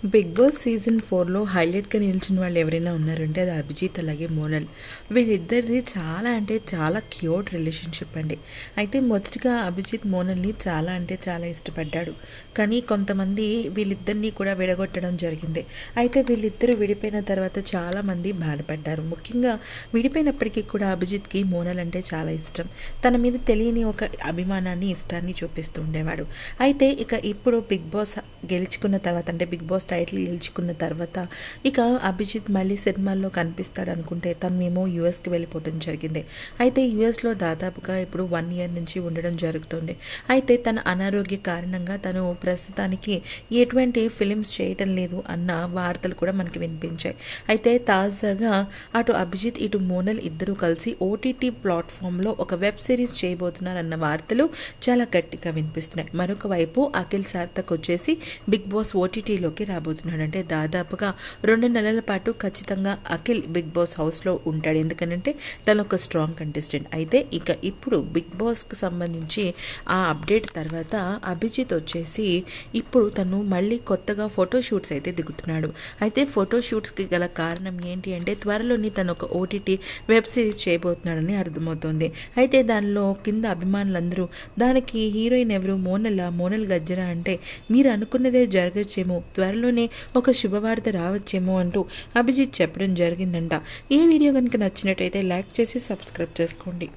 Big boss season 4లో హైలైట్గా నిలిచిన వాళ్ళు ఎవరైనా ఉన్నారంటే అది అభిజిత్ అలాగే మోనల్. వీళ్ళిద్దరిది చాలా అంటే చాలా క్యూట్ రిలేషన్షిప్ అండి. అయితే మొదటిగా అభిజిత్ మోనల్ని చాలా అంటే చాలా ఇష్టపడ్డాడు. కానీ కొంతమంది వీళ్ళిద్దరినీ కూడా విడగొట్టడం జరిగింది. అయితే వీళ్ళిద్దరూ విడిపోయిన తర్వాత చాలామంది బాధపడ్డారు. ముఖ్యంగా విడిపోయినప్పటికీ కూడా అభిజిత్కి మోనల్ అంటే చాలా ఇష్టం. తన మీద తెలియని ఒక అభిమానాన్ని ఇష్టాన్ని చూపిస్తూ ఉండేవాడు. అయితే ఇప్పుడు బిగ్ బాస్ గెలుచుకున్న తర్వాత అంటే బిగ్ బాస్ టైటిల్ గెలుచుకున్న తర్వాత అభిజిత్ మళ్ళీ సినిమాల్లో కనిపిస్తాడు అనుకుంటే తను యూఎస్కి వెళ్ళిపోవడం జరిగింది. అయితే యూఎస్లో దాదాపుగా ఇప్పుడు 1 ఇయర్ నుంచి ఉండడం జరుగుతుంది. అయితే తన అనారోగ్య కారణంగా తను ప్రస్తుతానికి ఎటువంటి ఫిలిమ్స్ చేయటం లేదు అన్న వార్తలు కూడా మనకి వినిపించాయి. అయితే తాజాగా అటు అభిజిత్ ఇటు మోనల్ ఇద్దరూ కలిసి ఓటీటీ ప్లాట్ఫామ్లో ఒక వెబ్ సిరీస్ చేయబోతున్నారన్న వార్తలు చాలా గట్టిగా వినిపిస్తున్నాయి. మరొక వైపు అఖిల్ సార్థక్ వచ్చేసి బిగ్ బాస్ ఓటీటీలోకి రాబోతున్నాడు. అంటే దాదాపుగా 2 నెలల పాటు ఖచ్చితంగా అఖిల్ బిగ్ బాస్ హౌస్లో ఉంటాడు. ఎందుకంటే తను ఒక స్ట్రాంగ్ కంటెస్టెంట్. అయితే ఇప్పుడు బిగ్ బాస్కి సంబంధించి ఆ అప్డేట్ తర్వాత అభిజిత్ వచ్చేసి ఇప్పుడు తను మళ్ళీ కొత్తగా ఫోటోషూట్స్ అయితే దిగుతున్నాడు. అయితే ఫోటోషూట్స్కి గల కారణం ఏంటి అంటే త్వరలోని తను ఒక ఓటీటీ వెబ్ సిరీస్ చేయబోతున్నాడని అర్థమవుతుంది. అయితే దానిలో కింద అభిమానులందరూ దానికి హీరోయిన్ ఎవరు మోనల్ గజ్జరా అంటే మీరు అనుకున్నదే జరగచ్చేమో, త్వరలోనే ఒక శుభవార్త రావచ్చేమో అంటూ అభిజిత్ చెప్పడం జరిగిందంట. ఈ వీడియో కనుక నచ్చినట్టయితే లైక్ చేసి సబ్స్క్రైబ్ చేసుకోండి.